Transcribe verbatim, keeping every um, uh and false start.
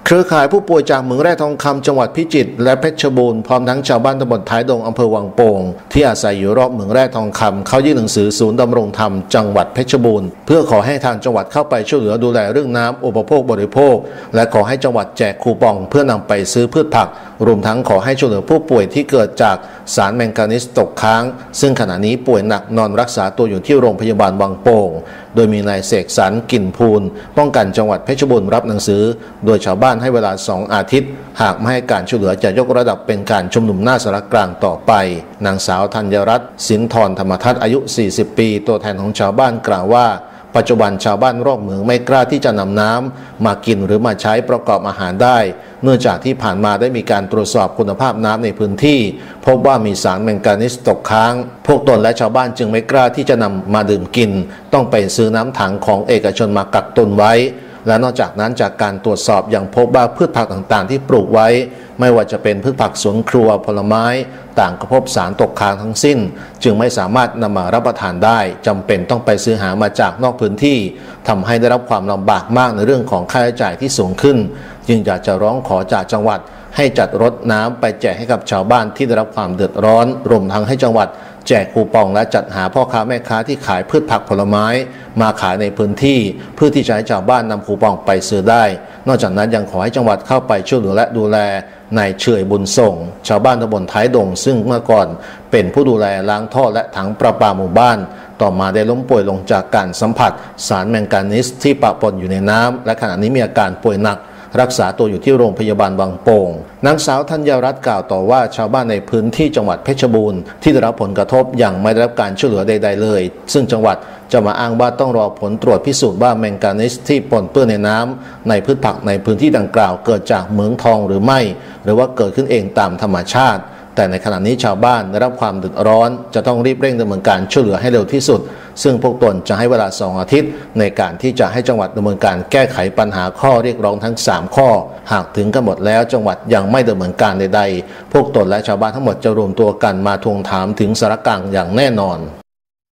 เครือข่ายผู้ป่วยจากเหมืองแร่ทองคำจังหวัดพิจิตรและเพชรบูรณ์พร้อมทั้งชาวบ้านตำบลท้ายดงอำเภอวังโป่งที่อาศัยอยู่รอบเหมืองแร่ทองคำเขายื่นหนังสือศูนย์ดำรงธรรมจังหวัดเพชรบูรณ์เพื่อขอให้ทางจังหวัดเข้าไปช่วยเหลือดูแลเรื่องน้ำอุปโภคบริโภคและขอให้จังหวัดแจกคูปองเพื่อนำไปซื้อพืชผักรวมทั้งขอให้ช่วยเหลือผู้ป่วยที่เกิดจากสารแมงกานีสตกค้างซึ่งขณะนี้ป่วยหนักนอนรักษาตัวอยู่ที่โรงพยาบาลวังโป่งโดยมีนายเสกสรรกลิ่นพูนป้องกันจังหวัดเพชรบูรณ์รับหนังสือโดยชาวบ้านให้เวลาสองอาทิตย์หากไม่ให้การช่วยเหลือจะยกระดับเป็นการชุมนุมหน้าสารกลางต่อไปนางสาวธัญรัตน์สินทรธรรมทัศน์อายุสี่สิบปีตัวแทนของชาวบ้านกล่าวว่าปัจจุบันชาวบ้านรอบเหมืองไม่กล้าที่จะนำน้ำมากินหรือมาใช้ประกอบอาหารได้เนื่องจากที่ผ่านมาได้มีการตรวจสอบคุณภาพน้ำในพื้นที่พบว่ามีสารแมงกานีสตกค้างพวกตนและชาวบ้านจึงไม่กล้าที่จะนำมาดื่มกินต้องไปซื้อน้ำถังของเอกชนมากักตุนไว้และนอกจากนั้นจากการตรวจสอบยังพบว่าพืชผักต่างๆที่ปลูกไว้ไม่ว่าจะเป็นพืชผักสวนครัวผลไม้ต่างก็พบสารตกค้างทั้งสิ้นจึงไม่สามารถนำมารับประทานได้จำเป็นต้องไปซื้อหามาจากนอกพื้นที่ทำให้ได้รับความลำบากมากในเรื่องของค่าใช้จ่ายที่สูงขึ้นจึงอยากจะร้องขอจากจังหวัดให้จัดรถน้ำไปแจกให้กับชาวบ้านที่ได้รับความเดือดร้อนรวมทั้งให้จังหวัดแจกคูปองและจัดหาพ่อค้าแม่ค้าที่ขายพืชผักผลไม้มาขายในพื้นที่เพื่อที่จะให้ชาวบ้านนำคูปองไปซื้อได้นอกจากนั้นยังขอให้จังหวัดเข้าไปช่วยเหลือและดูแลนายเฉยบุญส่งชาวบ้านตำบลท้ายดงซึ่งเมื่อก่อนเป็นผู้ดูแลล้างท่อและถังประปาหมู่บ้านต่อมาได้ล้มป่วยลงจากการสัมผัสสารแมงกานีสที่ปะปนอยู่ในน้ำและขณะนี้มีอาการป่วยหนักรักษาตัวอยู่ที่โรงพยาบาลวังโป่งนางสาวธัญรัตน์กล่าวต่อว่าชาวบ้านในพื้นที่จังหวัดเพชรบูรณ์ที่ได้รับผลกระทบอย่างไม่ได้รับการช่วยเหลือใดๆเลยซึ่งจังหวัดจะมาอ้างว่าต้องรอผลตรวจพิสูจน์ว่าแมงกานีสที่ปนเปื้อนในน้ำในพืชผักในพื้นที่ดังกล่าวเกิดจากเหมืองทองหรือไม่หรือว่าเกิดขึ้นเองตามธรรมชาติแต่ในขณะนี้ชาวบ้านได้รับความเดือดร้อนจะต้องรีบเร่งดำเนินการช่วยเหลือให้เร็วที่สุดซึ่งพวกตนจะให้เวลาสองอาทิตย์ในการที่จะให้จังหวัดดำเนินการแก้ไขปัญหาข้อเรียกร้องทั้งสามข้อหากถึงกันหมดแล้วจังหวัดยังไม่ดำเนินการใดๆพวกตนและชาวบ้านทั้งหมดจะรวมตัวกันมาทวงถามถึงสารกลางอย่างแน่นอน